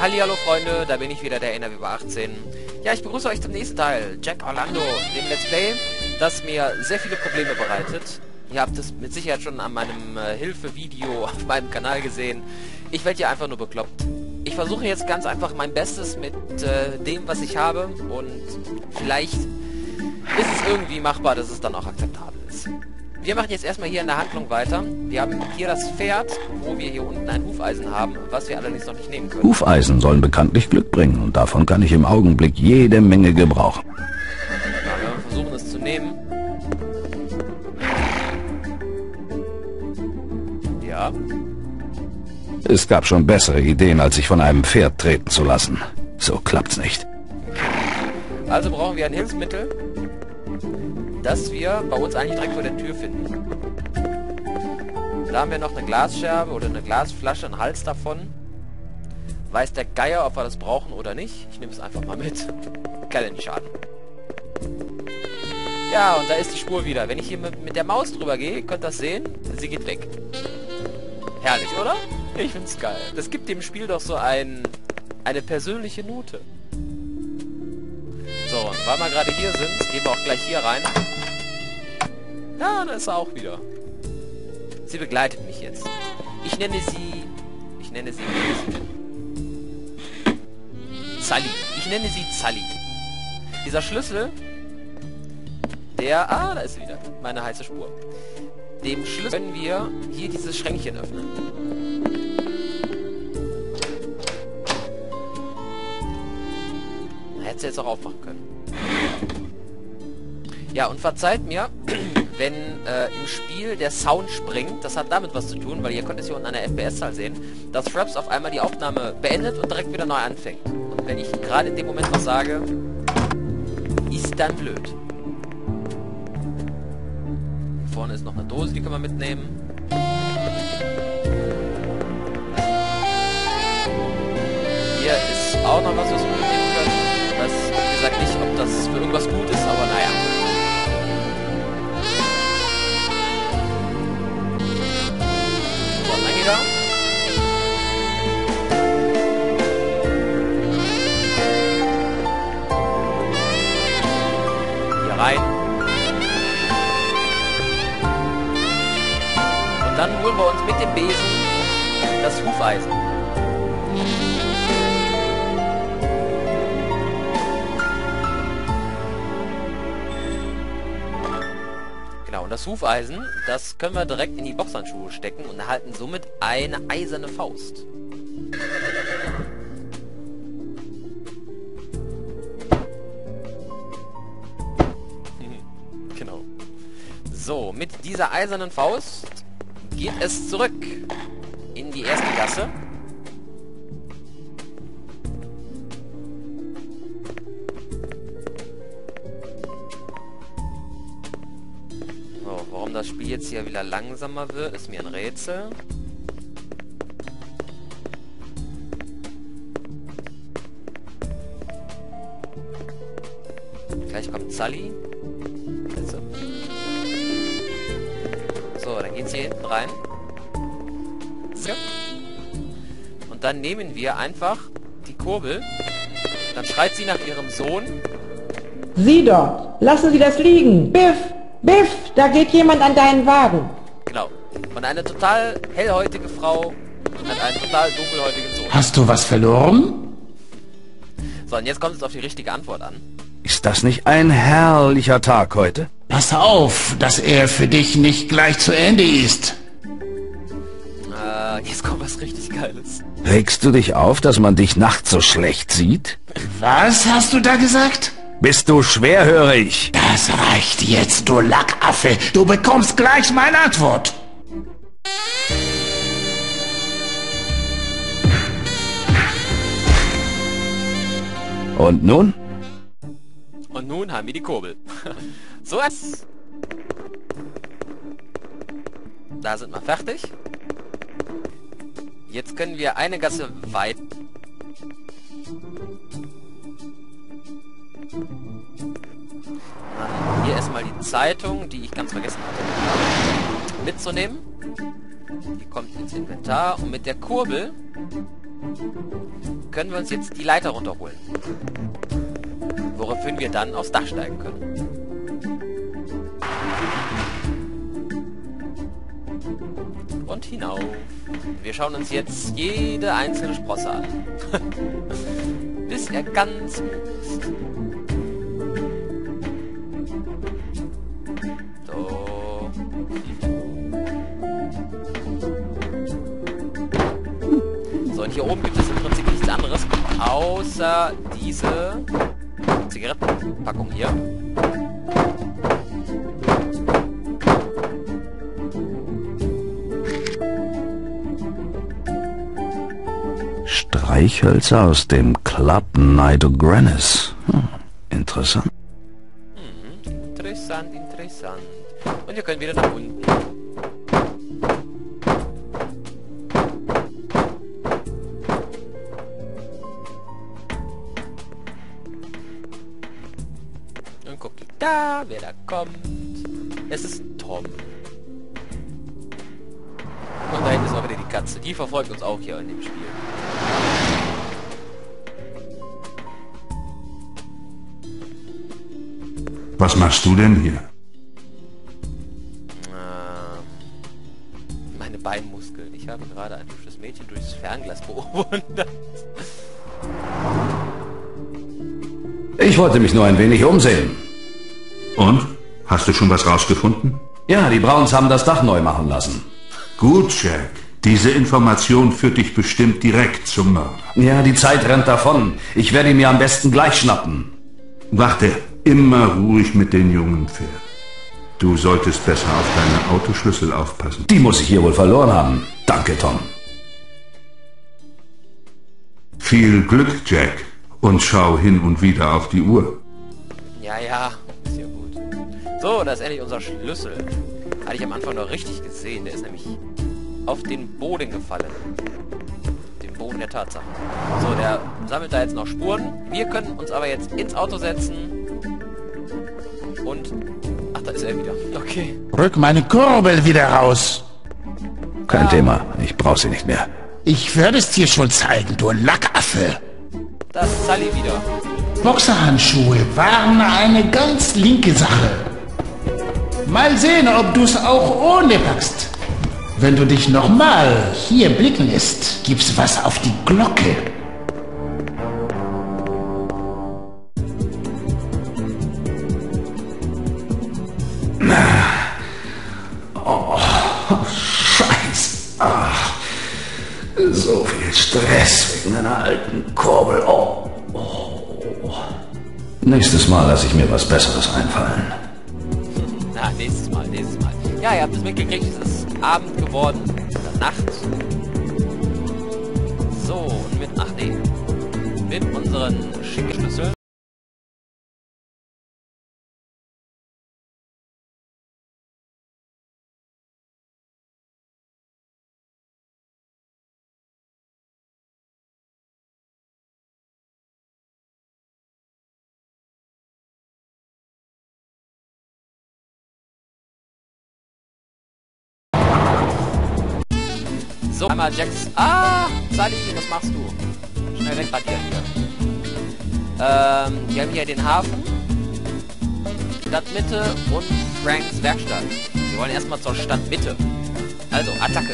Hallihallo Freunde, da bin ich wieder, der NRW 18. Ja, ich begrüße euch zum nächsten Teil, Jack Orlando, dem Let's Play, das mir sehr viele Probleme bereitet. Ihr habt es mit Sicherheit schon an meinem Hilfe-Video auf meinem Kanal gesehen. Ich werde hier einfach nur bekloppt. Ich versuche jetzt ganz einfach mein Bestes mit dem, was ich habe, und vielleicht ist es irgendwie machbar, dass es dann auch akzeptabel ist. Wir machen jetzt erstmal hier in der Handlung weiter. Wir haben hier das Pferd, wo wir hier unten ein Hufeisen haben, was wir allerdings noch nicht nehmen können. Hufeisen sollen bekanntlich Glück bringen, und davon kann ich im Augenblick jede Menge gebrauchen. Ja, wir versuchen es zu nehmen. Ja. Es gab schon bessere Ideen, als sich von einem Pferd treten zu lassen. So klappt's nicht. Also brauchen wir ein Hilfsmittel, das wir bei uns eigentlich direkt vor der Tür finden. Da haben wir noch eine Glasscherbe oder eine Glasflasche, einen Hals davon. Weiß der Geier, ob wir das brauchen oder nicht. Ich nehme es einfach mal mit. Kann ja nicht schaden. Ja, und da ist die Spur wieder. Wenn ich hier mit der Maus drüber gehe, könnt ihr das sehen, sie geht weg. Herrlich, oder? Ich find's geil. Das gibt dem Spiel doch so eine persönliche Note. So, und weil wir gerade hier sind, gehen wir auch gleich hier rein. Ja, da ist er auch wieder. Sie begleitet mich jetzt. Ich nenne sie Sally. Ich nenne sie Sally. Dieser Schlüssel, da ist sie wieder. Meine heiße Spur. Dem Schlüssel können wir hier dieses Schränkchen öffnen. Hätte sie jetzt auch aufmachen können. Ja, und verzeiht mir, wenn im Spiel der Sound springt. Das hat damit was zu tun, weil ihr könnt es hier unten an der FPS-Zahl sehen, dass Fraps auf einmal die Aufnahme beendet und direkt wieder neu anfängt. Und wenn ich gerade in dem Moment was sage, ist dann blöd. Hier vorne ist noch eine Dose, die können wir mitnehmen. Hier ist auch noch was wir mitnehmen können. Ich weiß, wie gesagt, nicht, ob das für irgendwas gut ist, aber naja. So, dann geht er. Hier rein. Und dann holen wir uns mit dem Besen das Hufeisen. Genau, und das Hufeisen, das können wir direkt in die Boxhandschuhe stecken und erhalten somit eine eiserne Faust. Genau. So, mit dieser eisernen Faust geht es zurück in die erste Gasse. Warum das Spiel jetzt hier wieder langsamer wird, ist mir ein Rätsel. Gleich kommt Sally. So, dann geht's hier hinten rein. So. Und dann nehmen wir einfach die Kurbel. Dann schreit sie nach ihrem Sohn. Sie dort! Lassen Sie das liegen! Biff! Biff! Da geht jemand an deinen Wagen! Genau. Und eine total hellhäutige Frau hat einen total dunkelhäutigen Sohn. Hast du was verloren? So, und jetzt kommt es auf die richtige Antwort an. Ist das nicht ein herrlicher Tag heute? Pass auf, dass er für dich nicht gleich zu Ende ist. Jetzt kommt was richtig Geiles. Regst du dich auf, dass man dich nachts so schlecht sieht? Was hast du da gesagt? Bist du schwerhörig? Das reicht jetzt, du Lackaffe. Du bekommst gleich meine Antwort. Und nun? Und nun haben wir die Kurbel. So ist. Da sind wir fertig. Jetzt können wir eine Gasse weit. Hier erstmal die Zeitung, die ich ganz vergessen hatte mitzunehmen. Die kommt ins Inventar und mit der Kurbel können wir uns jetzt die Leiter runterholen. Woraufhin wir dann aufs Dach steigen können. Und hinauf. Wir schauen uns jetzt jede einzelne Sprosse an. Bis er ganz ist. So. So, und hier oben gibt es im Prinzip nichts anderes, außer diese Zigarettenpackung hier. Streichhölzer aus dem Club Nidogranis. Interessant. Interessant, interessant. Und wir können wieder nach unten. Und guckt da, wer da kommt. Es ist Tom. Und da hinten ist auch wieder die Katze. Die verfolgt uns auch hier in dem Spiel. Was machst du denn hier? Meine Beinmuskeln. Ich habe gerade ein hübsches Mädchen durchs Fernglas bewundert. Ich wollte mich nur ein wenig umsehen. Und? Hast du schon was rausgefunden? Ja, die Browns haben das Dach neu machen lassen. Gut, Jack. Diese Information führt dich bestimmt direkt zum Mörder. Ja, die Zeit rennt davon. Ich werde ihn mir am besten gleich schnappen. Warte, immer ruhig mit den jungen Pferden. Du solltest besser auf deine Autoschlüssel aufpassen. Die muss ich hier wohl verloren haben. Danke, Tom. Viel Glück, Jack. Und schau hin und wieder auf die Uhr. Ja, ja. Ist ja gut. So, da ist endlich unser Schlüssel. Hatte ich am Anfang noch richtig gesehen. Der ist nämlich auf den Boden gefallen. Den Boden der Tatsachen. So, der sammelt da jetzt noch Spuren. Wir können uns aber jetzt ins Auto setzen. Und... Ach, da ist er wieder. Okay. Rück meine Kurbel wieder raus. Kein Thema. Ich brauche sie nicht mehr. Ich werde es dir schon zeigen, du Lackaffe. Da ist Sully wieder. Boxerhandschuhe waren eine ganz linke Sache. Mal sehen, ob du es auch ohne packst. Wenn du dich nochmal hier blicken lässt, gibt's was auf die Glocke. Oh, Scheiß. Ach, so viel Stress wegen einer alten Kurbel. Oh. Nächstes Mal lasse ich mir was Besseres einfallen. Na, nächstes Mal, nächstes Mal. Ja, ihr habt es mitgekriegt, es ist Abend geworden. Oder Nacht. So, und mit... Ach nee. Mit unseren schicken Schlüsseln. So, einmal Jax. Ah, Sully, was machst du? Schnell wegradieren hier. Wir haben hier den Hafen, Stadtmitte und Franks Werkstatt. Wir wollen erstmal zur Stadtmitte. Also, Attacke.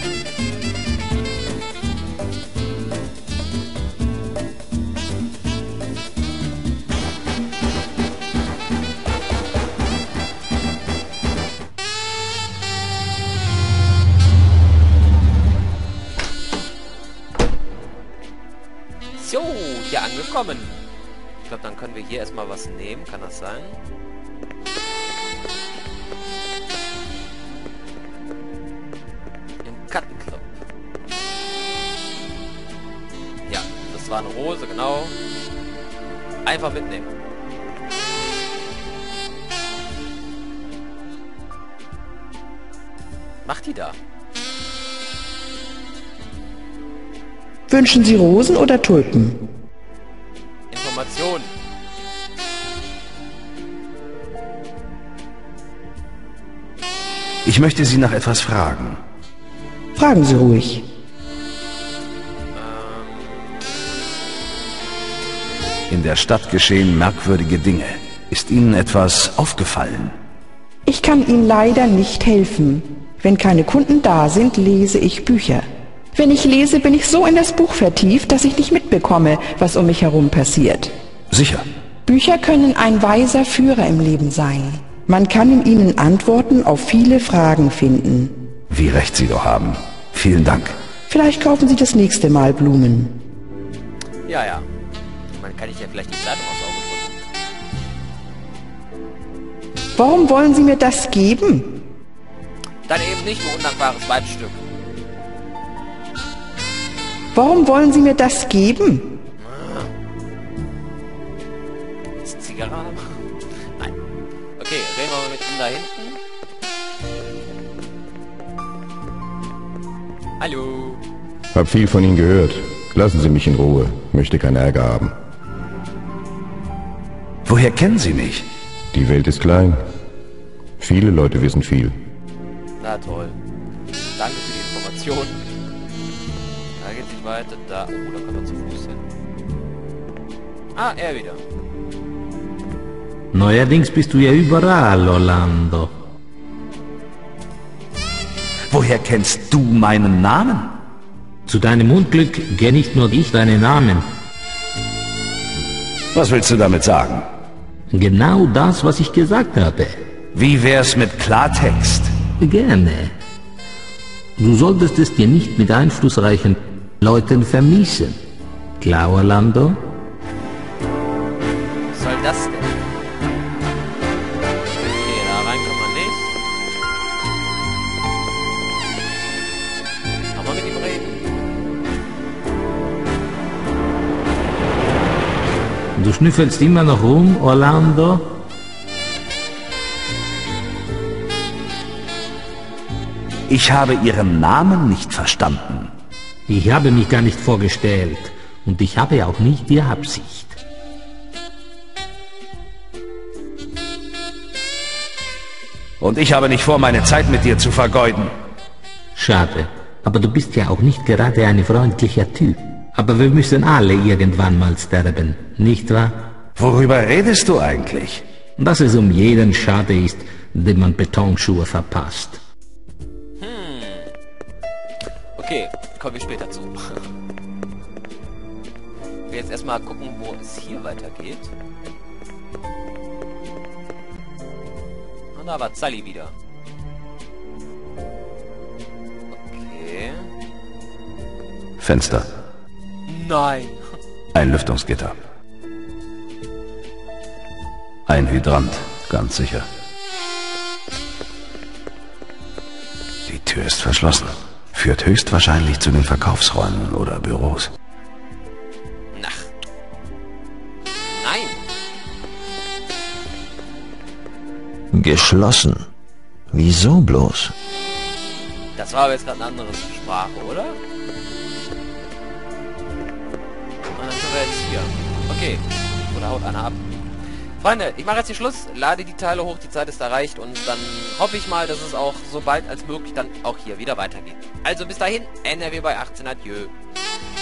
So, hier angekommen. Ich glaube, dann können wir hier erstmal was nehmen. Kann das sein? Im Kartenclub. Ja, das war eine Rose, genau. Einfach mitnehmen. Macht die da? Wünschen Sie Rosen oder Tulpen? Information. Ich möchte Sie nach etwas fragen. Fragen Sie ruhig. In der Stadt geschehen merkwürdige Dinge. Ist Ihnen etwas aufgefallen? Ich kann Ihnen leider nicht helfen. Wenn keine Kunden da sind, lese ich Bücher. Wenn ich lese, bin ich so in das Buch vertieft, dass ich nicht mitbekomme, was um mich herum passiert. Sicher. Bücher können ein weiser Führer im Leben sein. Man kann in ihnen Antworten auf viele Fragen finden. Wie recht Sie doch haben. Vielen Dank. Vielleicht kaufen Sie das nächste Mal Blumen. Ja, ja. Man kann ich ja vielleicht die Zeitung aufs Auge drücken. Warum wollen Sie mir das geben? Dann eben nicht, du undankbares Weibstück. Warum wollen Sie mir das geben? Ist Zigarre haben? Nein. Okay, reden wir mal mit ihm da hinten. Hallo. Hab viel von Ihnen gehört. Lassen Sie mich in Ruhe. Möchte keinen Ärger haben. Woher kennen Sie mich? Die Welt ist klein. Viele Leute wissen viel. Na toll. Danke für die Information. Da geht's nicht weiter. Da. Oh, da kann man zu Fuß hin. Ah, er wieder. Neuerdings bist du ja überall, Orlando. Woher kennst du meinen Namen? Zu deinem Unglück kenne nicht nur ich deinen Namen. Was willst du damit sagen? Genau das, was ich gesagt habe. Wie wär's mit Klartext? Gerne. Du solltest es dir nicht mit einflussreichen Leuten vermiesen. Klar, Orlando? Was soll das denn? Okay, da rein kann man nicht. Kann man mit ihm reden? Du schnüffelst immer noch rum, Orlando? Ich habe Ihren Namen nicht verstanden. Ich habe mich gar nicht vorgestellt. Und ich habe auch nicht die Absicht. Und ich habe nicht vor, meine Zeit mit dir zu vergeuden. Schade. Aber du bist ja auch nicht gerade ein freundlicher Typ. Aber wir müssen alle irgendwann mal sterben, nicht wahr? Worüber redest du eigentlich? Dass es um jeden schade ist, dem man Betonschuhe verpasst. Okay, kommen wir später zu. Ich will jetzt erstmal gucken, wo es hier weitergeht. Und da war Sally wieder. Okay. Fenster. Nein. Ein Lüftungsgitter. Ein Hydrant, ganz sicher. Die Tür ist verschlossen. Führt höchstwahrscheinlich zu den Verkaufsräumen oder Büros. Ach. Nein. Geschlossen. Wieso bloß? Das war aber jetzt gerade eine andere Sprache, oder? Und dann sind wir jetzt hier. Okay. Oder haut einer ab. Freunde, ich mache jetzt hier Schluss, lade die Teile hoch, die Zeit ist erreicht und dann hoffe ich mal, dass es auch so bald als möglich dann auch hier wieder weitergeht. Also bis dahin, NRW bei 18, adieu.